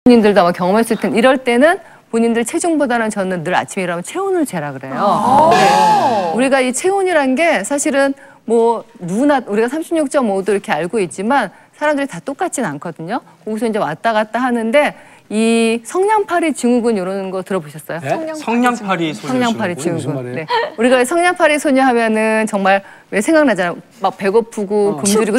본인들도 아마 경험했을 텐데 이럴 때는 본인들 체중보다는 저는 늘 아침에 일어나면 체온을 재라 그래요. 네. 우리가 이 체온이란 게 사실은 뭐 누구나 우리가 36.5도 이렇게 알고 있지만 사람들이 다 똑같진 않거든요. 거기서 이제 왔다 갔다 하는데 이 성냥팔이 증후군 이런 거 들어보셨어요? 네? 성냥팔이 증후군. 네. 우리가 성냥팔이 소녀 하면은 정말 왜 생각나잖아요. 막 배고프고 굶주리고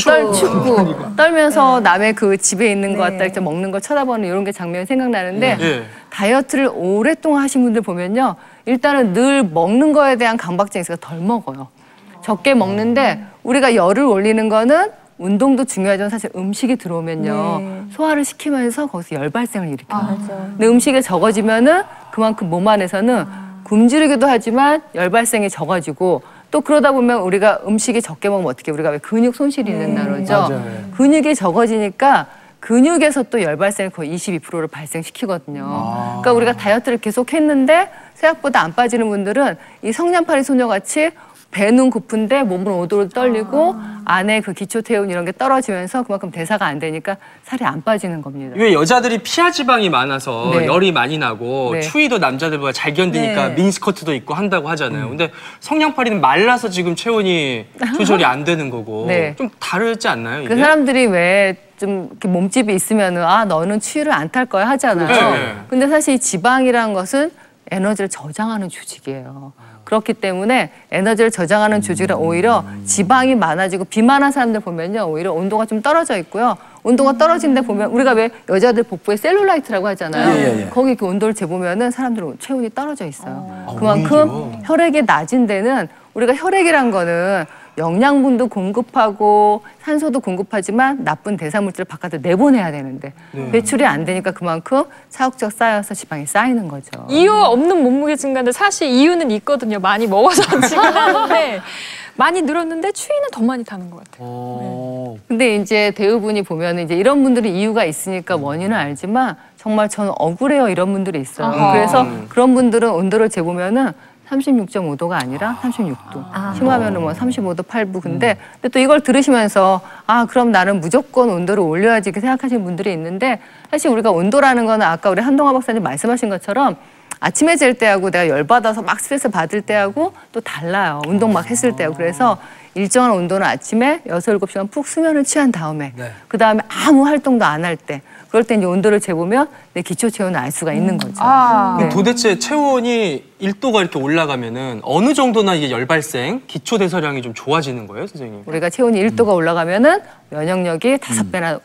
춥고 떨면서 남의 그 집에 있는 거 갖다 이렇게 먹는 거 쳐다보는 이런 게 장면이 생각나는데 다이어트를 오랫동안 하신 분들 보면요. 일단은 늘 먹는 거에 대한 강박증이 있어서 덜 먹어요. 적게 먹는데 우리가 열을 올리는 거는 운동도 중요하지만 사실 음식이 들어오면요. 소화를 시키면서 거기서 열 발생을 일으켜요. 근데 음식이 적어지면은 그만큼 몸 안에서는 굶주리기도 하지만 열 발생이 적어지고 또 그러다 보면 우리가 음식이 적게 먹으면 어떻게 우리가 왜 근육 손실이 있는다 그러죠. 근육이 적어지니까 근육에서 또 열 발생을 거의 22%를 발생시키거든요. 그러니까 우리가 다이어트를 계속 했는데 생각보다 안 빠지는 분들은 이 성냥팔이 소녀같이 배는 고픈데 몸은 오도로 떨리고 안에 그 기초 태운 이런 게 떨어지면서 그만큼 대사가 안 되니까 살이 안 빠지는 겁니다. 왜 여자들이 피하 지방이 많아서 열이 많이 나고 추위도 남자들보다 잘 견디니까 미니스커트도 입고 한다고 하잖아요. 근데 성냥팔이는 말라서 지금 체온이 조절이 안 되는 거고 좀 다르지 않나요? 이게? 그 사람들이 왜 좀 몸집이 있으면은 아 너는 추위를 안 탈 거야 하잖아요. 근데 사실 이 지방이라는 것은 에너지를 저장하는 조직이에요. 그렇기 때문에 에너지를 저장하는 조직은 오히려 지방이 많아지고 비만한 사람들 보면요. 오히려 온도가 좀 떨어져 있고요. 온도가 떨어진데 보면 우리가 왜 여자들 복부에 셀룰라이트라고 하잖아요. 거기 그 온도를 재보면은 사람들은 체온이 떨어져 있어요. 그만큼 혈액이 낮은 데는 우리가 혈액이란 거는 영양분도 공급하고 산소도 공급하지만 나쁜 대사물질을 바깥에 내보내야 되는데 배출이 안 되니까 그만큼 차곡차곡 쌓여서 지방이 쌓이는 거죠. 이유 없는 몸무게 증가인데 사실 이유는 있거든요. 많이 먹어서 증가하는데 많이 늘었는데 추위는 더 많이 타는 것 같아요. 근데 이제 대부분이 보면 이제 이런 분들이 이유가 있으니까 원인은 알지만 정말 저는 억울해요 이런 분들이 있어요. 그래서 그런 분들은 온도를 재보면은 36.5도가 아니라 36도. 심하면은 뭐 35도 8분. 근데 또 이걸 들으시면서 아, 그럼 나는 무조건 온도를 올려야지 이렇게 생각하시는 분들이 있는데 사실 우리가 온도라는 거는 아까 우리 한동화 박사님 말씀하신 것처럼 아침에 잘 때하고 내가 열받아서 막 스트레스 받을 때하고 또 달라요. 운동 막 했을 때하고. 그래서 일정한 온도는 아침에 6, 7시간 푹 수면을 취한 다음에 그다음에 아무 활동도 안 할 때 그럴 때 이제 온도를 재보면 내 기초 체온을 알 수가 있는 거죠. 도대체 체온이 1도가 이렇게 올라가면은 어느 정도나 이게 열 발생, 기초 대사량이 좀 좋아지는 거예요, 선생님? 우리가 체온이 1도가 올라가면은 면역력이 5배나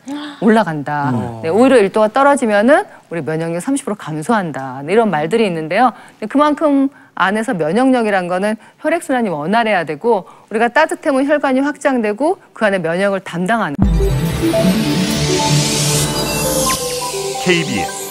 올라간다. 오히려 1도가 떨어지면은 우리 면역력 30% 감소한다. 이런 말들이 있는데요. 그만큼 안에서 면역력이란 거는 혈액순환이 원활해야 되고 우리가 따뜻하면 혈관이 확장되고 그 안에 면역을 담당하는 KBS